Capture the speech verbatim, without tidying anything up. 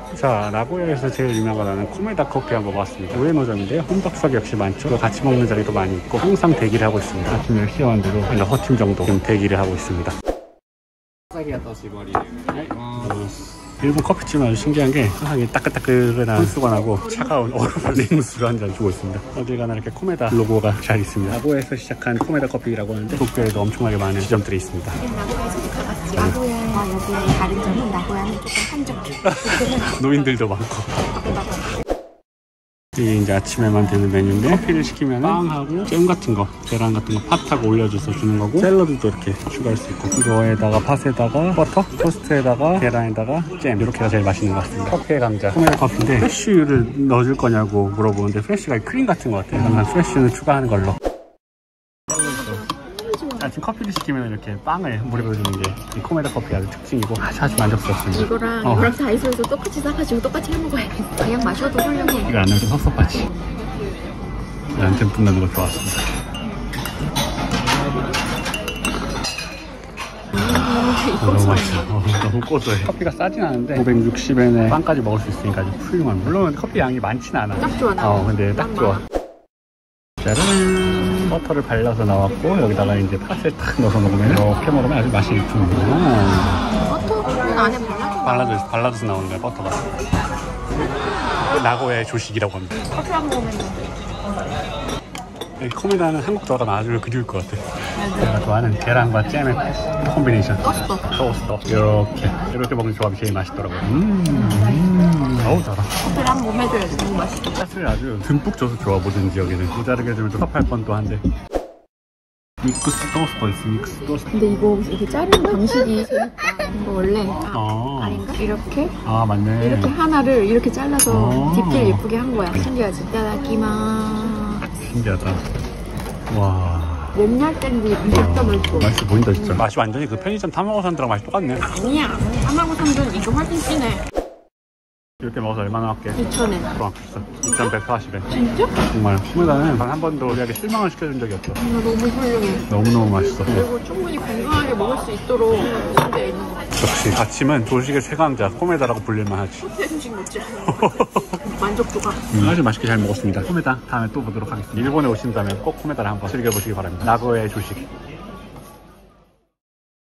자, 나고야에서 제일 유명하다는 코메다 커피 한번 먹었습니다. 우에노점인데요. 혼덕석 역시 많죠. 같이 먹는 자리도 많이 있고 항상 대기를 하고 있습니다. 아침에 열 시 반대로 한 여섯 팀 정도 지금 대기를 하고 있습니다. 일본 커피집은 아주 신기한 게 항상 따끈따끈한 수건하고 차가운 얼음을 냉수를 한 잔 주고 있습니다. 어딜 가나 이렇게 코메다 로고가 잘 있습니다. 나고야에서 시작한 코메다 커피라고 하는데 도쿄에도 엄청나게 많은 지점들이 있습니다. 나고야에서도 가봤지. 나고야와 여기의 다른 점은 나고야는 조금 한적해. 노인들도 많고. 이게 이제 아침에만 되는 메뉴인데 커피를 시키면 빵하고 잼 같은 거, 계란 같은 거 팥하고 올려줘서 주는 거고 샐러드도 이렇게 추가할 수 있고 이거에다가 팥에다가 버터, 토스트에다가 계란에다가 잼 이렇게가 제일 맛있는 것 같습니다. 커피의 강자 코메다 커피인데 프레쉬를 넣어줄 거냐고 물어보는데 프레쉬가 크림 같은 것 같아요. 그러면 프레쉬는 추가하는 걸로. 아침 커피를 시키면 이렇게 빵을 물에 넣어주는 게 이 코메다 커피 아주 특징이고 아주 아주 만족스럽습니다. 이거랑 어. 이거랑 다이소에서 똑같이 사가지고 똑같이 해먹어야겠어. 그냥 마셔도 훌륭해. 이거 안 넣어서 섭섭하지. 난 듬뿍 넣는 거 좋았습니다. 어, 너무 맛있어. 어, 너무 고소해. 커피가 싸진 않은데 오백육십 엔에 빵까지 먹을 수 있으니까 아주 훌륭한. 물론 커피 양이 많진 않아. 딱 좋아. 어, 근데 딱 좋아. 짜란! 버터를 발라서 나왔고 여기다가 이제 팥을 딱 넣어서 먹으면 이렇게 먹으면 아주 맛이 있습니다. 버터는 안에 발라줘. 발라져, 발라져서 나오는 거야, 버터가. 나고야의 조식이라고 합니다. 커피 한 모금만 이 코메다는 한국 들어가면 아주 그리울 것 같아. 제가 좋아하는 계란과 잼의 콤비네이션. 토스트. 토스트. 이렇게 이렇게 먹는 조합이 제일 맛있더라고요. 음, 음 어우 달아. 커피를 한 몸에 줘야지 너무 맛있어. 팥을 아주 듬뿍 줘서 좋아 모든지 여기는. 모자르게 주면 좀 섭할 뻔도 한데. 믹스 토스트 있어, 믹스 토스트. 근데 이거 이렇게 자르는 방식이 재밌다. 이거 원래 아, 어. 아닌가? 이렇게 아 맞네. 이렇게 하나를 이렇게 잘라서 어. 디테일 예쁘게 한 거야. 신기하지? 따다기마. 신기하다. 와. 맨날 때는 진짜 맛있어. 맛있어 보인다 진짜. 맛이 완전히 그 편의점 타먹어 산드랑 맛이 똑같네. 아니야. 타마고 삼전 이거 훨씬 진해. 이렇게 먹어서 얼마나 할게? 이천 엔. 그럼 비싸. 이천백사십 엔. 진짜? 정말 코메다는 단 한 번도 우리에게 실망을 시켜준 적이 없어. 이거 너무 훌륭해. 너무너무 맛있어. 그리고 충분히 건강하게 먹을 수 있도록 준비되어 있는 것 같아. 역시 아침은 조식의 최강자 코메다라고 불릴만 하지. 호텔 음식 먹지. 만족도가. 음, 아주 맛있게 잘 먹었습니다. 코메다 다음에 또 보도록 하겠습니다. 일본에 오신다면 꼭 코메다를 한번 즐겨보시기 바랍니다. 나고야의 조식.